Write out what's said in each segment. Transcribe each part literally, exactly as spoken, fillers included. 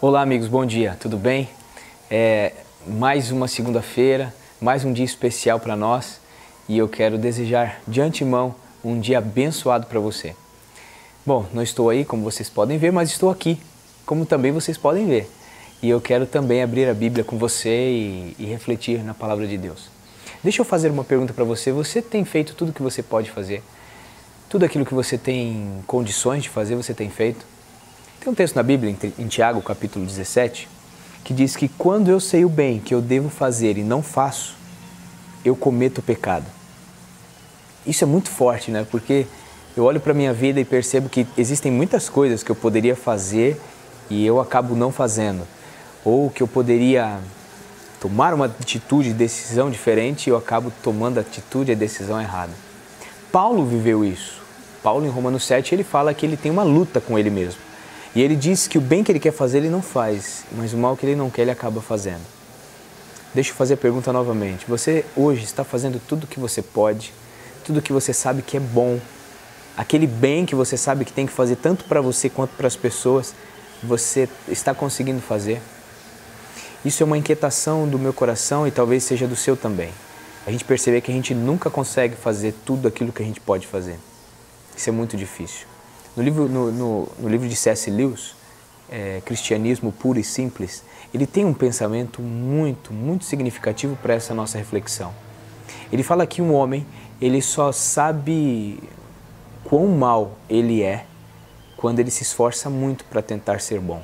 Olá amigos, bom dia, tudo bem? É mais uma segunda-feira, mais um dia especial para nós e eu quero desejar de antemão um dia abençoado para você. Bom, não estou aí como vocês podem ver, mas estou aqui, como também vocês podem ver. E eu quero também abrir a Bíblia com você e, e refletir na Palavra de Deus. Deixa eu fazer uma pergunta para você, você tem feito tudo o que você pode fazer? Tudo aquilo que você tem condições de fazer, você tem feito? Tem um texto na Bíblia, em Tiago, capítulo dezessete, que diz que quando eu sei o bem que eu devo fazer e não faço, eu cometo pecado. Isso é muito forte, né? Porque eu olho para a minha vida e percebo que existem muitas coisas que eu poderia fazer e eu acabo não fazendo. Ou que eu poderia tomar uma atitude, decisão diferente e eu acabo tomando a atitude e a decisão errada. Paulo viveu isso. Paulo, em Romanos sete, ele fala que ele tem uma luta com ele mesmo. E ele diz que o bem que ele quer fazer, ele não faz, mas o mal que ele não quer, ele acaba fazendo. Deixa eu fazer a pergunta novamente. Você hoje está fazendo tudo o que você pode, tudo o que você sabe que é bom, aquele bem que você sabe que tem que fazer tanto para você quanto para as pessoas, você está conseguindo fazer? Isso é uma inquietação do meu coração e talvez seja do seu também. A gente perceber que a gente nunca consegue fazer tudo aquilo que a gente pode fazer. Isso é muito difícil. No livro, no, no, no livro de C S Lewis, é, Cristianismo Puro e Simples, ele tem um pensamento muito, muito significativo para essa nossa reflexão. Ele fala que um homem, ele só sabe quão mal ele é quando ele se esforça muito para tentar ser bom.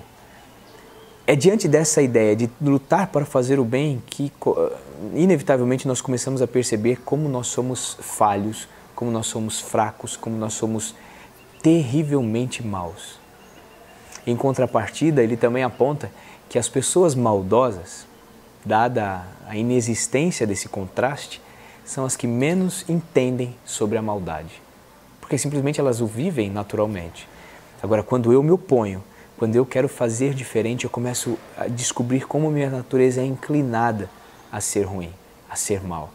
É diante dessa ideia de lutar para fazer o bem que, inevitavelmente, nós começamos a perceber como nós somos falhos, como nós somos fracos, como nós somos terrivelmente maus. Em contrapartida, ele também aponta que as pessoas maldosas, dada a inexistência desse contraste, são as que menos entendem sobre a maldade, porque simplesmente elas o vivem naturalmente. Agora, quando eu me oponho, quando eu quero fazer diferente, eu começo a descobrir como minha natureza é inclinada a ser ruim, a ser mal.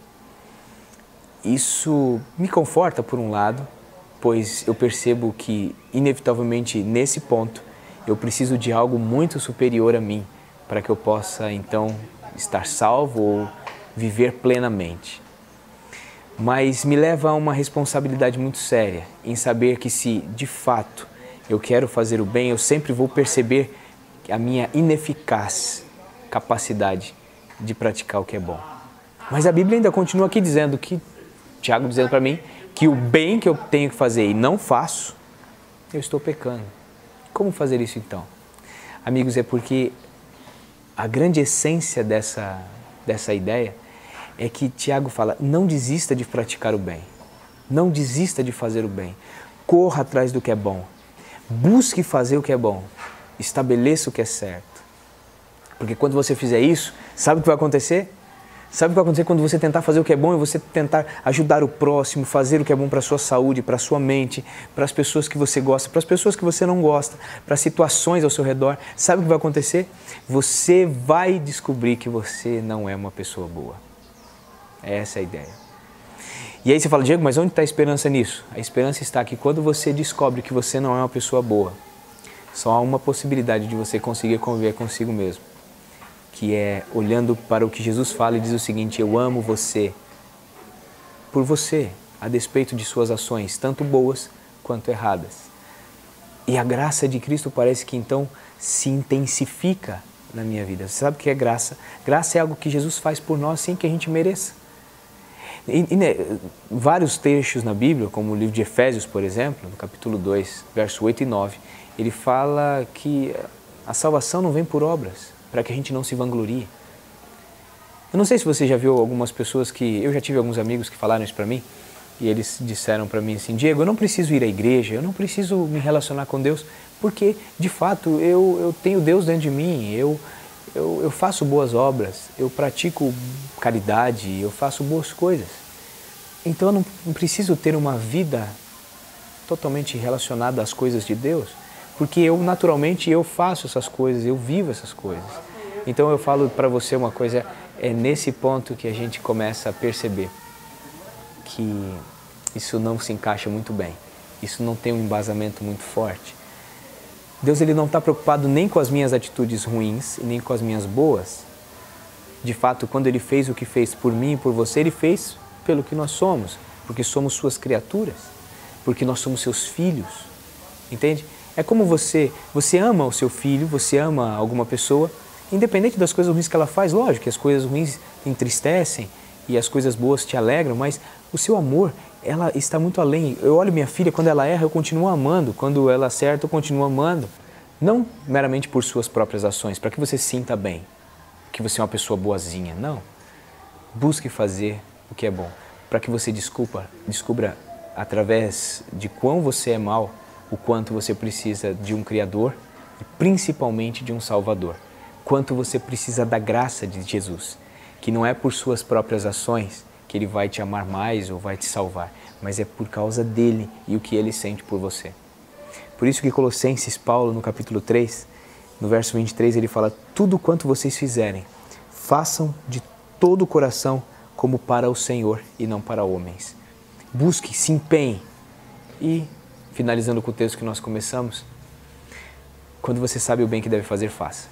Isso me conforta por um lado, pois eu percebo que, inevitavelmente, nesse ponto, eu preciso de algo muito superior a mim para que eu possa, então, estar salvo ou viver plenamente. Mas me leva a uma responsabilidade muito séria em saber que se, de fato, eu quero fazer o bem, eu sempre vou perceber a minha ineficaz capacidade de praticar o que é bom. Mas a Bíblia ainda continua aqui dizendo que, Tiago dizendo para mim, que o bem que eu tenho que fazer e não faço, eu estou pecando. Como fazer isso então? Amigos, é porque a grande essência dessa, dessa ideia é que Tiago fala, não desista de praticar o bem, não desista de fazer o bem, corra atrás do que é bom, busque fazer o que é bom, estabeleça o que é certo. Porque quando você fizer isso, sabe o que vai acontecer? Sabe o que vai acontecer quando você tentar fazer o que é bom e você tentar ajudar o próximo, fazer o que é bom para a sua saúde, para a sua mente, para as pessoas que você gosta, para as pessoas que você não gosta, para as situações ao seu redor. Sabe o que vai acontecer? Você vai descobrir que você não é uma pessoa boa. Essa é a ideia. E aí você fala, Diego, mas onde está a esperança nisso? A esperança está que quando você descobre que você não é uma pessoa boa, só há uma possibilidade de você conseguir conviver consigo mesmo, que é olhando para o que Jesus fala e diz o seguinte, eu amo você, por você, a despeito de suas ações, tanto boas quanto erradas. E a graça de Cristo parece que então se intensifica na minha vida. Você sabe o que é graça? Graça é algo que Jesus faz por nós sem que a gente mereça. E, e, né, vários trechos na Bíblia, como o livro de Efésios, por exemplo, no capítulo dois, verso oito e nove, ele fala que a salvação não vem por obras, para que a gente não se vanglorie. Eu não sei se você já viu algumas pessoas que... Eu já tive alguns amigos que falaram isso para mim, e eles disseram para mim assim, Diego, eu não preciso ir à igreja, eu não preciso me relacionar com Deus, porque, de fato, eu, eu tenho Deus dentro de mim, eu, eu, eu faço boas obras, eu pratico caridade, eu faço boas coisas. Então eu não, não preciso ter uma vida totalmente relacionada às coisas de Deus, porque eu, naturalmente, eu faço essas coisas, eu vivo essas coisas. Então eu falo para você uma coisa, é nesse ponto que a gente começa a perceber que isso não se encaixa muito bem, isso não tem um embasamento muito forte. Deus ele não está preocupado nem com as minhas atitudes ruins, nem com as minhas boas. De fato, quando Ele fez o que fez por mim e por você, Ele fez pelo que nós somos, porque somos suas criaturas, porque nós somos seus filhos, entende? É como você, você ama o seu filho, você ama alguma pessoa, independente das coisas ruins que ela faz, lógico que as coisas ruins entristecem e as coisas boas te alegram, mas o seu amor, ela está muito além. Eu olho minha filha, quando ela erra, eu continuo amando, quando ela acerta, eu continuo amando, não meramente por suas próprias ações, para que você sinta bem, que você é uma pessoa boazinha, não. Busque fazer o que é bom, para que você desculpa, descubra através de quão você é mau, o quanto você precisa de um Criador e principalmente de um Salvador. Quanto você precisa da graça de Jesus, que não é por suas próprias ações que Ele vai te amar mais ou vai te salvar, mas é por causa dEle e o que Ele sente por você. Por isso que Colossenses, Paulo, no capítulo três, no verso vinte e três, ele fala: tudo quanto vocês fizerem, façam de todo o coração como para o Senhor e não para homens. Busque, se empenhe. E, finalizando com o texto que nós começamos, quando você sabe o bem que deve fazer, faça.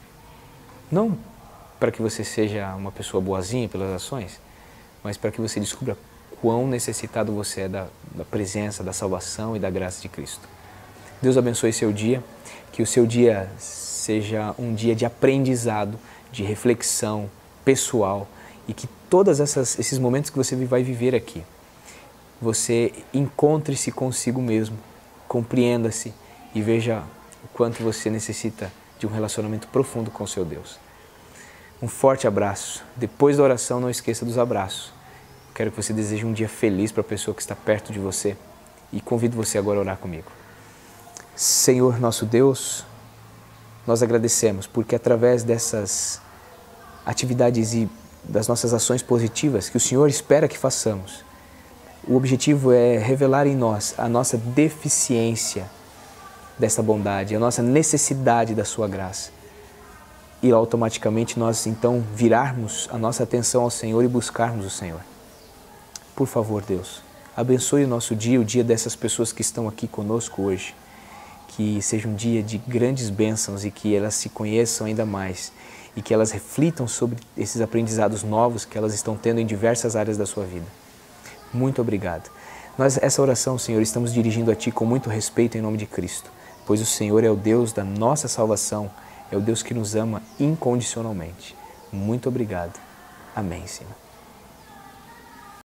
Não para que você seja uma pessoa boazinha pelas ações, mas para que você descubra quão necessitado você é da, da presença, da salvação e da graça de Cristo. Deus abençoe seu dia, que o seu dia seja um dia de aprendizado, de reflexão pessoal e que todos esses momentos que você vai viver aqui, você encontre-se consigo mesmo, compreenda-se e veja o quanto você necessita de um relacionamento profundo com o seu Deus. Um forte abraço. Depois da oração, não esqueça dos abraços. Quero que você deseje um dia feliz para a pessoa que está perto de você e convido você agora a orar comigo. Senhor nosso Deus, nós agradecemos porque através dessas atividades e das nossas ações positivas que o Senhor espera que façamos, o objetivo é revelar em nós a nossa deficiência dessa bondade, a nossa necessidade da sua graça. E automaticamente nós então virarmos a nossa atenção ao Senhor e buscarmos o Senhor. Por favor, Deus, abençoe o nosso dia, o dia dessas pessoas que estão aqui conosco hoje. Que seja um dia de grandes bênçãos e que elas se conheçam ainda mais e que elas reflitam sobre esses aprendizados novos que elas estão tendo em diversas áreas da sua vida. Muito obrigado. Nós, essa oração, Senhor, estamos dirigindo a Ti com muito respeito em nome de Cristo, pois o Senhor é o Deus da nossa salvação, é o Deus que nos ama incondicionalmente. Muito obrigado. Amém, Senhor.